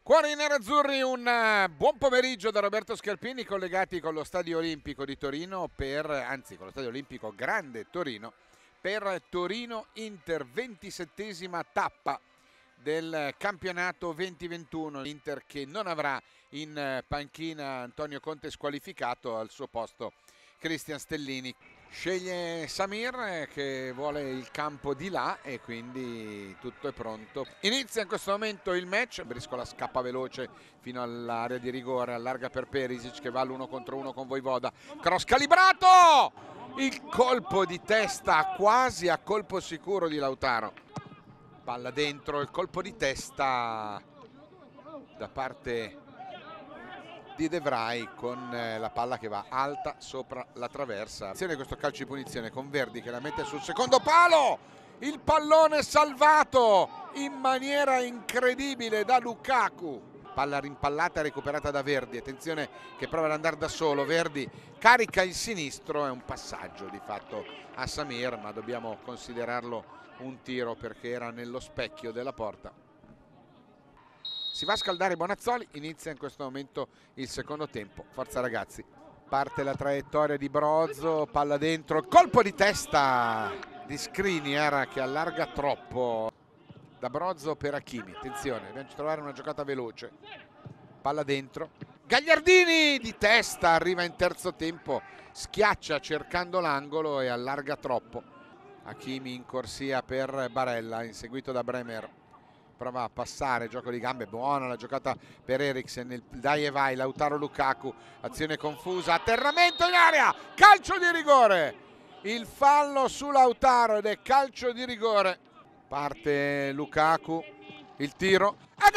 Cuori nerazzurri, un buon pomeriggio da Roberto Scarpini, collegati con lo Stadio Olimpico di Torino con lo Stadio Olimpico Grande Torino per Torino-Inter, 27esima tappa del campionato 2021. L'Inter che non avrà in panchina Antonio Conte squalificato, al suo posto Cristian Stellini. Sceglie Samir che vuole il campo di là e quindi tutto è pronto. Inizia in questo momento il match. Briscola scappa veloce fino all'area di rigore, allarga per Perisic che va all'1 contro 1 con Voivoda. Cross calibrato! Il colpo di testa quasi a colpo sicuro di Lautaro. Palla dentro, il colpo di testa da parte di De Vrij con la palla che va alta sopra la traversa. Attenzione a questo calcio di punizione con Verdi che la mette sul secondo palo. Il pallone salvato in maniera incredibile da Lukaku. Palla rimpallata e recuperata da Verdi. Attenzione che prova ad andare da solo. Verdi carica il sinistro. È un passaggio di fatto a Samir, ma dobbiamo considerarlo un tiro perché era nello specchio della porta. Si va a scaldare Bonazzoli, inizia in questo momento il secondo tempo. Forza ragazzi, parte la traiettoria di Brozzo, palla dentro, colpo di testa di Skriniar che allarga troppo. Da Brozzo per Hakimi, attenzione, dobbiamo trovare una giocata veloce. Palla dentro, Gagliardini di testa, arriva in terzo tempo, schiaccia cercando l'angolo e allarga troppo. Hakimi in corsia per Barella, inseguito da Bremer. Prova a passare, gioco di gambe, buona la giocata per Eriksen, il dai e vai, Lautaro Lukaku, azione confusa, atterramento in area, calcio di rigore, il fallo su Lautaro ed è calcio di rigore. Parte Lukaku, il tiro, e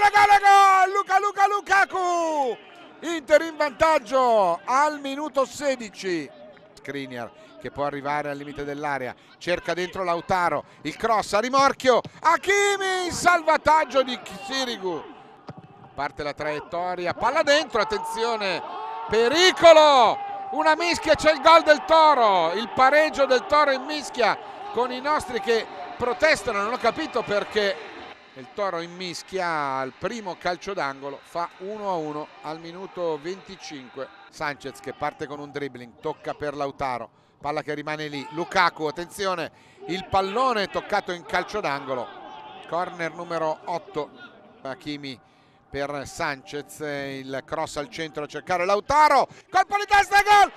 gol, Lukaku! Inter in vantaggio al minuto 16. Skriniar che può arrivare al limite dell'area, cerca dentro Lautaro, il cross a rimorchio, Hakimi, salvataggio di Sirigu. Parte la traiettoria, palla dentro, attenzione, pericolo, una mischia, c'è il gol del Toro, il pareggio del Toro in mischia con i nostri che protestano, non ho capito perché. Il Toro in mischia al primo calcio d'angolo fa 1-1 al minuto 25. Sanchez che parte con un dribbling, tocca per Lautaro, palla che rimane lì, Lukaku, attenzione, il pallone toccato in calcio d'angolo, corner numero 8, Hakimi per Sanchez, il cross al centro a cercare Lautaro, colpo di testa e gol,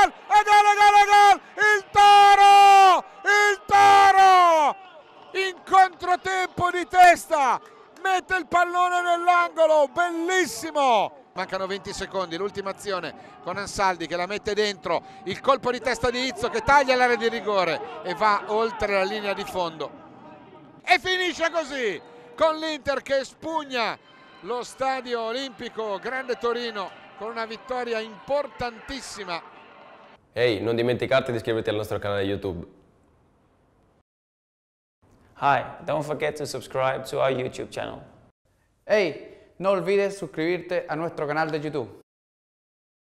il Toro, in controtempo di testa mette il pallone nell'angolo, bellissimo. Mancano 20 secondi, l'ultima azione con Ansaldi che la mette dentro, il colpo di testa di Izzo che taglia l'area di rigore e va oltre la linea di fondo e finisce così con l'Inter che spugna lo Stadio Olimpico Grande Torino con una vittoria importantissima. Ehi, non dimenticarti di iscriverti al nostro canale YouTube. Hi, don't forget to subscribe to our YouTube channel. Hey, no olvides suscribirte a nuestro canal de YouTube.